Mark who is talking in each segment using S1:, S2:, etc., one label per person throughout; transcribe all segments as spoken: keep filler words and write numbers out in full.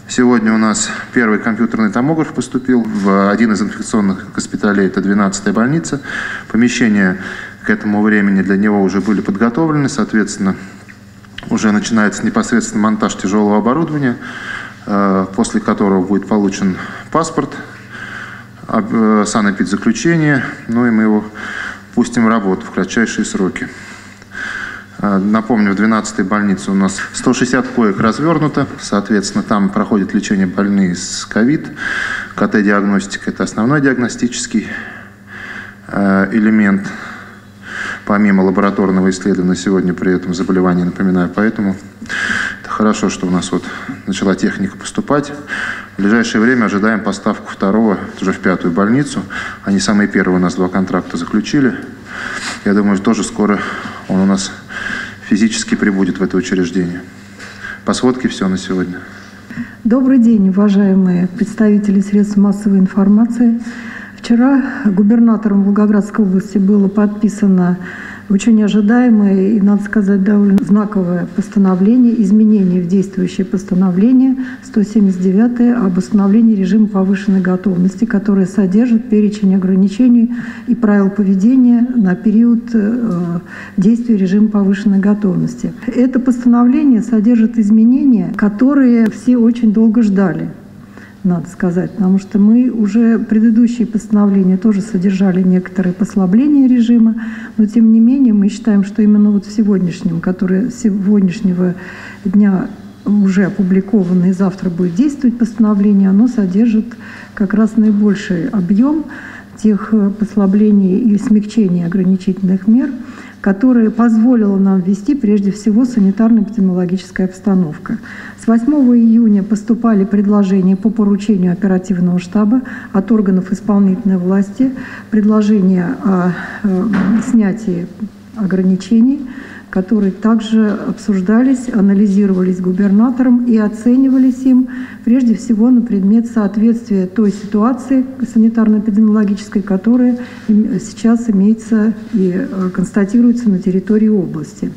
S1: Сегодня у нас первый компьютерный томограф поступил в один из инфекционных госпиталей, это двенадцатая больница. Помещения к этому времени для него уже были подготовлены, соответственно, уже начинается непосредственно монтаж тяжелого оборудования, после которого будет получен паспорт, санэпидзаключение, ну и мы его пустим в работу в кратчайшие сроки. Напомню, в двенадцатой больнице у нас сто шестьдесят коек развернуто, соответственно, там проходит лечение больные с ковид. КТ-диагностика – это основной диагностический элемент, помимо лабораторного исследования сегодня при этом заболевании, напоминаю, поэтому это хорошо, что у нас вот начала техника поступать. В ближайшее время ожидаем поставку второго, уже в пятую больницу. Они самые первые у нас два контракта заключили. Я думаю, тоже скоро он у нас физически прибудет в это учреждение. По сводке все на сегодня.
S2: Добрый день, уважаемые представители средств массовой информации. Вчера губернатором Волгоградской области было подписано очень ожидаемое и, надо сказать, довольно знаковое постановление, изменение в действующее постановление сто семьдесят девятое об установлении режима повышенной готовности, которое содержит перечень ограничений и правил поведения на период э, действия режима повышенной готовности. Это постановление содержит изменения, которые все очень долго ждали, надо сказать, потому что мы уже предыдущие постановления тоже содержали некоторые послабления режима, но тем не менее мы считаем, что именно вот в сегодняшнем, который сегодняшнего дня уже опубликовано и завтра будет действовать постановление, оно содержит как раз наибольший объем тех послаблений и смягчений ограничительных мер, которое позволило нам ввести прежде всего санитарно-эпидемиологическая обстановка. С восьмого июня поступали предложения по поручению оперативного штаба от органов исполнительной власти, предложения о э, снятии ограничений, которые также обсуждались, анализировались губернатором и оценивались им прежде всего на предмет соответствия той ситуации санитарно-эпидемиологической, которая сейчас имеется и констатируется на территории области.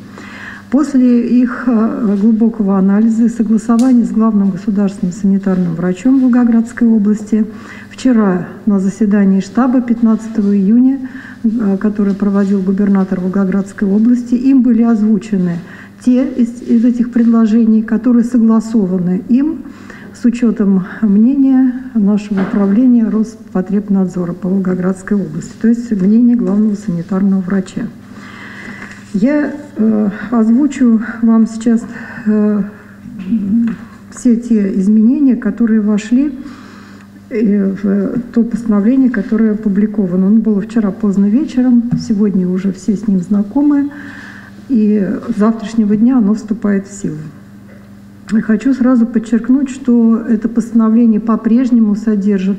S2: После их глубокого анализа и согласования с главным государственным санитарным врачом Волгоградской области вчера на заседании штаба пятнадцатого июня, которое проводил губернатор Волгоградской области, им были озвучены те из, из этих предложений, которые согласованы им с учетом мнения нашего управления Роспотребнадзора по Волгоградской области, то есть мнение главного санитарного врача. Я э, озвучу вам сейчас э, все те изменения, которые вошли в то постановление, которое опубликовано. Оно было вчера поздно вечером, сегодня уже все с ним знакомы, и с завтрашнего дня оно вступает в силу. Я хочу сразу подчеркнуть, что это постановление по-прежнему содержит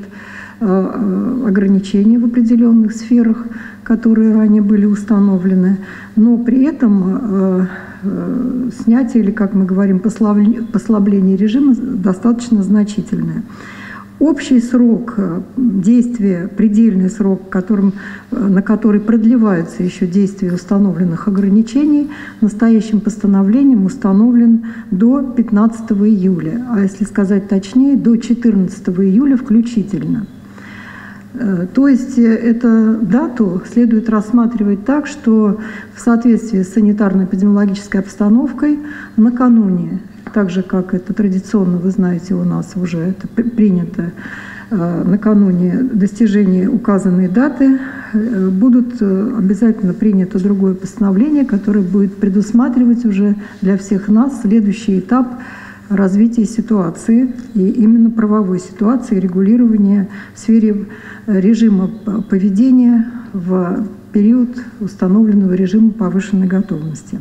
S2: ограничения в определенных сферах, которые ранее были установлены, но при этом снятие, или, как мы говорим, послабление режима достаточно значительное. Общий срок действия, предельный срок, которым, на который продлеваются еще действия установленных ограничений, настоящим постановлением установлен до пятнадцатого июля, а если сказать точнее, до четырнадцатого июля включительно. То есть эту дату следует рассматривать так, что в соответствии с санитарно-эпидемиологической обстановкой накануне, так же, как это традиционно, вы знаете, у нас уже это принято, накануне достижения указанной даты будут обязательно принято другое постановление, которое будет предусматривать уже для всех нас следующий этап развития ситуации, и именно правовой ситуации, регулирования в сфере режима поведения в период установленного режима повышенной готовности.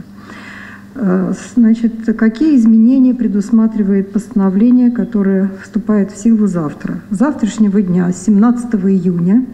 S2: Значит, какие изменения предусматривает постановление, которое вступает в силу завтра? С завтрашнего дня, семнадцатого июня,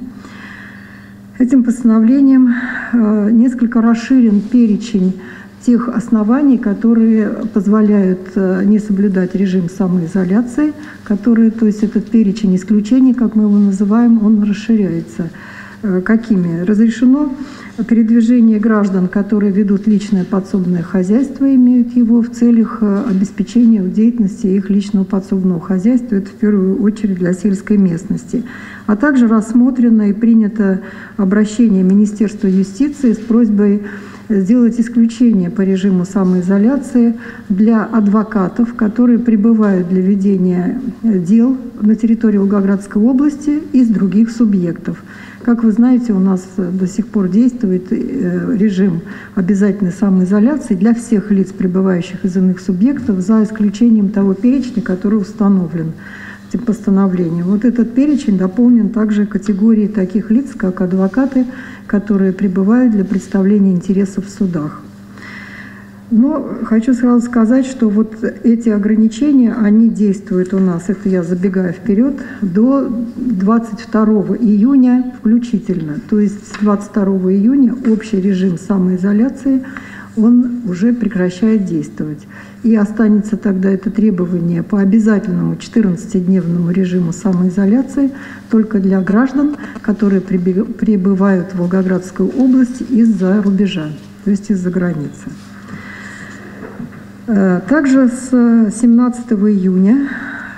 S2: этим постановлением несколько расширен перечень тех оснований, которые позволяют не соблюдать режим самоизоляции, которые, то есть этот перечень исключений, как мы его называем, он расширяется. Какими? Разрешено передвижение граждан, которые ведут личное подсобное хозяйство, имеют его в целях обеспечения деятельности их личного подсобного хозяйства, это в первую очередь для сельской местности. А также рассмотрено и принято обращение Министерства юстиции с просьбой сделать исключение по режиму самоизоляции для адвокатов, которые прибывают для ведения дел на территории Волгоградской области из других субъектов. Как вы знаете, у нас до сих пор действует режим обязательной самоизоляции для всех лиц, прибывающих из иных субъектов, за исключением того перечня, который установлен этим постановлением. Вот этот перечень дополнен также категорией таких лиц, как адвокаты, которые прибывают для представления интересов в судах. Но хочу сразу сказать, что вот эти ограничения, они действуют у нас, это я забегаю вперед, до двадцать второго июня включительно. То есть с двадцать второго июня общий режим самоизоляции, он уже прекращает действовать. И останется тогда это требование по обязательному четырнадцатидневному режиму самоизоляции только для граждан, которые прибывают в Волгоградскую область из-за рубежа, то есть из-за границы. Также с семнадцатого июня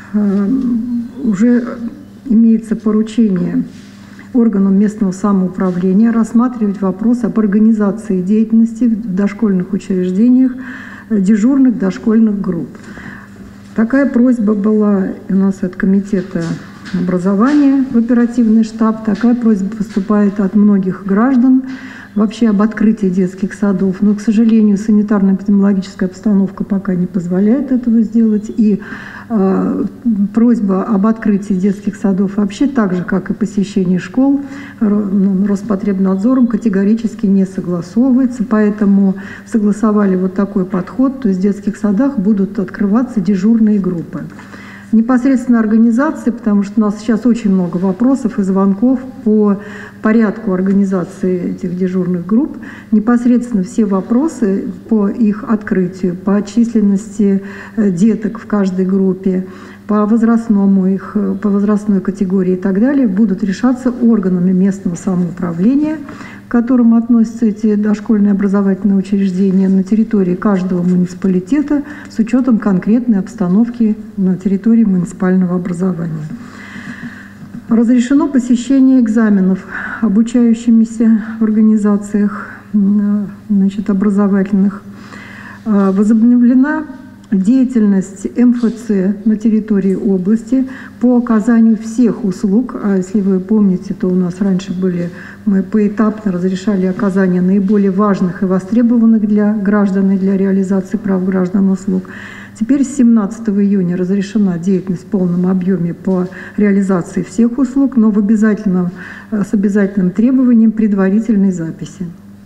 S2: уже имеется поручение органам местного самоуправления рассматривать вопрос об организации деятельности в дошкольных учреждениях дежурных дошкольных групп. Такая просьба была у нас от комитета образования в оперативный штаб, такая просьба поступает от многих граждан вообще об открытии детских садов, но, к сожалению, санитарно-эпидемиологическая обстановка пока не позволяет этого сделать, и э, просьба об открытии детских садов вообще так же, как и посещение школ, Роспотребнадзором категорически не согласовывается, поэтому согласовали вот такой подход, то есть в детских садах будут открываться дежурные группы. Непосредственно организации, потому что у нас сейчас очень много вопросов и звонков по порядку организации этих дежурных групп. Непосредственно все вопросы по их открытию, по численности деток в каждой группе, по возрастному их, по возрастной категории и так далее будут решаться органами местного самоуправления, к которым относятся эти дошкольные образовательные учреждения на территории каждого муниципалитета с учетом конкретной обстановки на территории муниципального образования. Разрешено посещение экзаменов обучающимися в организациях, значит, образовательных. Возобновлена деятельность эм эф цэ на территории области по оказанию всех услуг. А если вы помните, то у нас раньше были, мы поэтапно разрешали оказание наиболее важных и востребованных для граждан и для реализации прав граждан услуг. Теперь с семнадцатого июня разрешена деятельность в полном объеме по реализации всех услуг, но в обязательном, с обязательным требованием предварительной записи.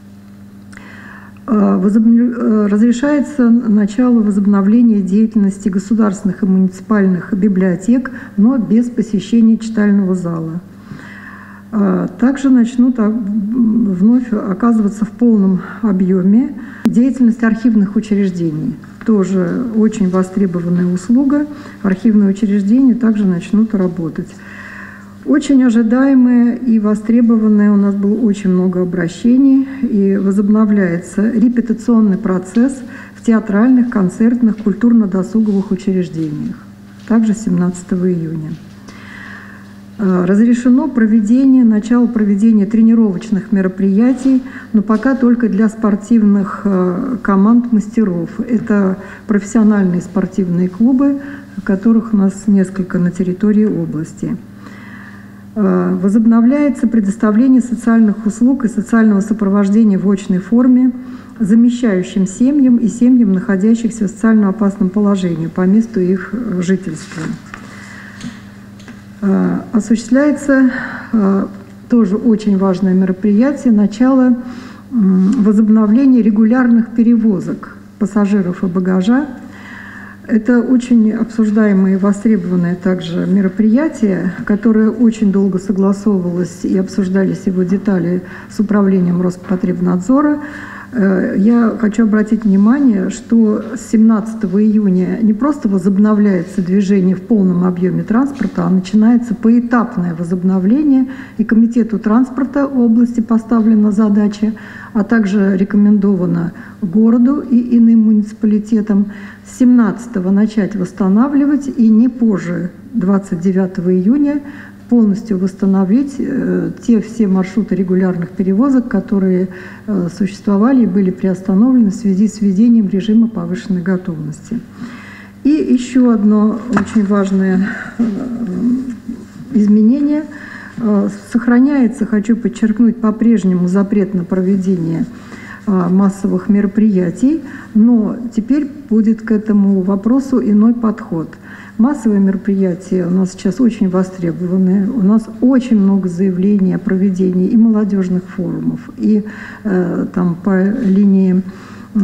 S2: Разрешается начало возобновления деятельности государственных и муниципальных библиотек, но без посещения читального зала. Также начнут вновь оказываться в полном объеме деятельность архивных учреждений. Тоже очень востребованная услуга. Архивные учреждения также начнут работать. Очень ожидаемые и востребованные, у нас было очень много обращений, и возобновляется репетиционный процесс в театральных, концертных, культурно-досуговых учреждениях, также семнадцатого июня. Разрешено проведение, начало проведения тренировочных мероприятий, но пока только для спортивных команд мастеров. Это профессиональные спортивные клубы, которых у нас несколько на территории области. Возобновляется предоставление социальных услуг и социального сопровождения в очной форме замещающим семьям и семьям, находящихся в социально опасном положении по месту их жительства. Осуществляется тоже очень важное мероприятие, начало возобновления регулярных перевозок пассажиров и багажа. Это очень обсуждаемое и востребованное также мероприятие, которое очень долго согласовывалось и обсуждались его детали с управлением Роспотребнадзора. Я хочу обратить внимание, что с семнадцатого июня не просто возобновляется движение в полном объеме транспорта, а начинается поэтапное возобновление, и Комитету транспорта области поставлена задача, а также рекомендовано городу и иным муниципалитетам с семнадцатого начать восстанавливать и не позже двадцать девятого июня полностью восстановить э, те все маршруты регулярных перевозок, которые э, существовали и были приостановлены в связи с введением режима повышенной готовности. И еще одно очень важное э, изменение. Э, сохраняется, хочу подчеркнуть, по-прежнему запрет на проведение э, массовых мероприятий, но теперь будет к этому вопросу иной подход. Массовые мероприятия у нас сейчас очень востребованы. У нас очень много заявлений о проведении и молодежных форумов, и э, там по линии э,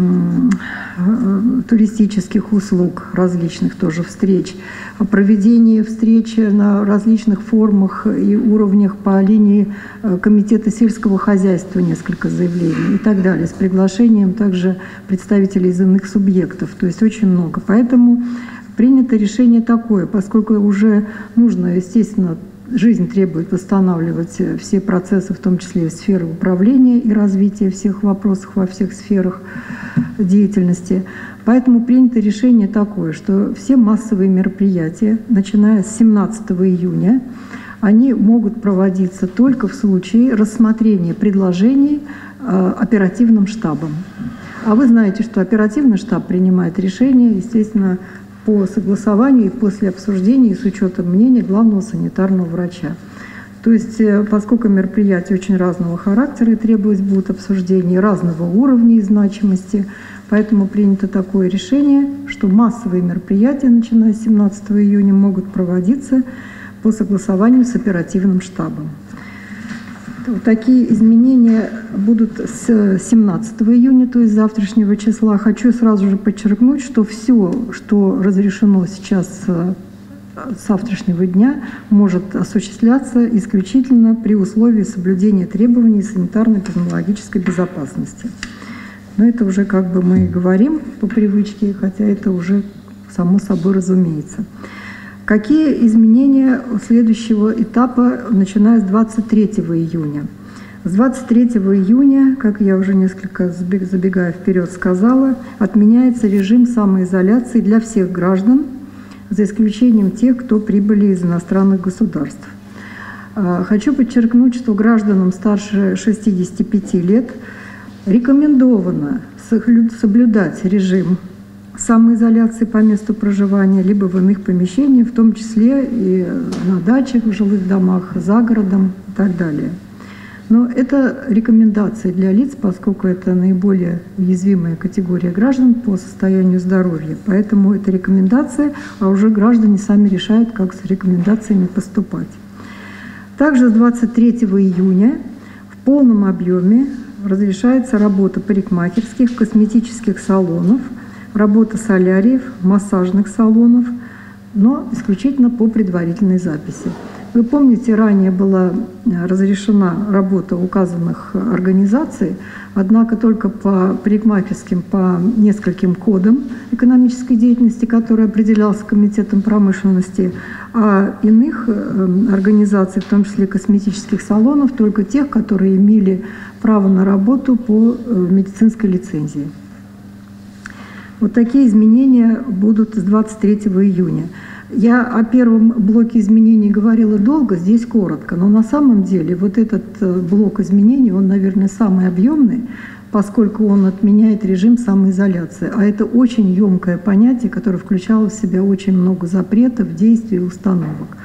S2: туристических услуг, различных тоже встреч, о проведении встреч на различных форумах и уровнях по линии э, Комитета сельского хозяйства, несколько заявлений и так далее, с приглашением также представителей из иных субъектов. То есть очень много. Поэтому принято решение такое, поскольку уже нужно, естественно, жизнь требует восстанавливать все процессы, в том числе и сферы управления и развития всех вопросов во всех сферах деятельности. Поэтому принято решение такое, что все массовые мероприятия, начиная с семнадцатого июня, они могут проводиться только в случае рассмотрения предложений э, оперативным штабом. А вы знаете, что оперативный штаб принимает решение, естественно, по согласованию и после обсуждения и с учетом мнения главного санитарного врача. То есть, поскольку мероприятия очень разного характера и требовать будут обсуждений разного уровня и значимости, поэтому принято такое решение, что массовые мероприятия, начиная с семнадцатого июня, могут проводиться по согласованию с оперативным штабом. Вот такие изменения будут с семнадцатого июня, то есть завтрашнего числа. Хочу сразу же подчеркнуть, что все, что разрешено сейчас с завтрашнего дня, может осуществляться исключительно при условии соблюдения требований санитарно-эпидемиологической безопасности. Но это уже как бы мы говорим по привычке, хотя это уже само собой разумеется. Какие изменения следующего этапа, начиная с двадцать третьего июня? С двадцать третьего июня, как я уже несколько забегая вперед сказала, отменяется режим самоизоляции для всех граждан, за исключением тех, кто прибыли из иностранных государств. Хочу подчеркнуть, что гражданам старше шестидесяти пяти лет рекомендовано соблюдать режим самоизоляции по месту проживания, либо в иных помещениях, в том числе и на дачах, в жилых домах, за городом и так далее. Но это рекомендации для лиц, поскольку это наиболее уязвимая категория граждан по состоянию здоровья. Поэтому это рекомендация, а уже граждане сами решают, как с рекомендациями поступать. Также с двадцать третьего июня в полном объеме разрешается работа парикмахерских, косметических салонов, работа соляриев, массажных салонов, но исключительно по предварительной записи. Вы помните, ранее была разрешена работа указанных организаций, однако только по парикмахерским, по нескольким кодам экономической деятельности, который определялся Комитетом промышленности, а иных организаций, в том числе косметических салонов, только тех, которые имели право на работу по медицинской лицензии. Вот такие изменения будут с двадцать третьего июня. Я о первом блоке изменений говорила долго, здесь коротко, но на самом деле вот этот блок изменений, он, наверное, самый объемный, поскольку он отменяет режим самоизоляции. А это очень емкое понятие, которое включало в себя очень много запретов, действий и установок.